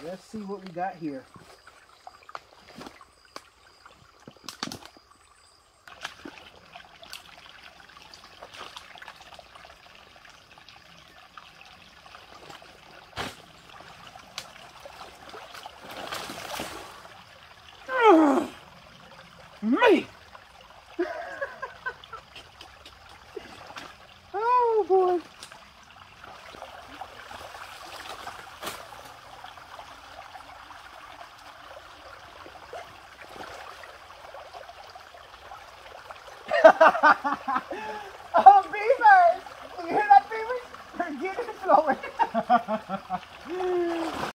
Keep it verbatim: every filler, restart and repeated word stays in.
Let's see what we got here. Me! Oh boy! Oh, Beavers! You hear that, Beavers? We're getting it flowing.